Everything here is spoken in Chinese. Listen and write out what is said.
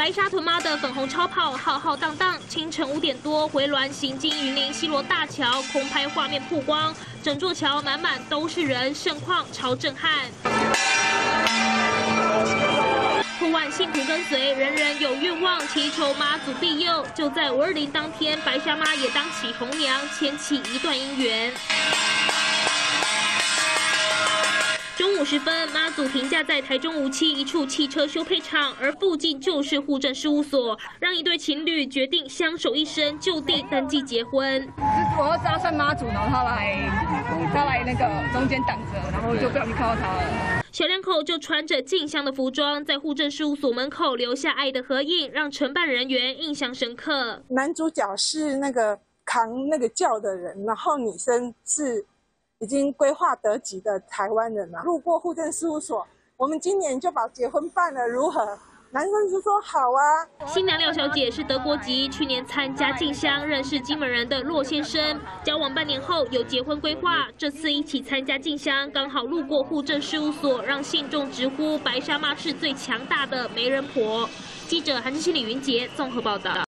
白沙屯妈的粉红超跑浩浩荡荡，清晨5点多回銮行经云林西螺大桥，空拍画面曝光，整座桥满满都是人，盛况超震撼。破万信徒跟随，人人有愿望，祈求妈祖庇佑。就在520当天，白沙妈也当起红娘，牵起一段姻缘。中午时分，妈祖停驾在台中57一处汽车修配厂，而附近就是户政事务所，让一对情侣决定相守一生，就地登记结婚。 我要搭上妈祖，然后他来那个中间等着，然后就不小心看到他了。 小两口就穿着进香的服装，在户政事务所门口留下爱的合影，让承办人员印象深刻。 男主角是那个扛那个轿的人，然后女生是已经规划得吉的台湾人了。路过户政事务所，我们今年就把结婚办了，如何？男生就说好啊。 新娘廖小姐是德国籍，去年参加进香认识金门人的骆先生，交往半年后有结婚规划，这次一起参加进香，刚好路过户政事务所，让信众直呼白沙妈是最强大的媒人婆。记者韩志新、李云杰综合报道。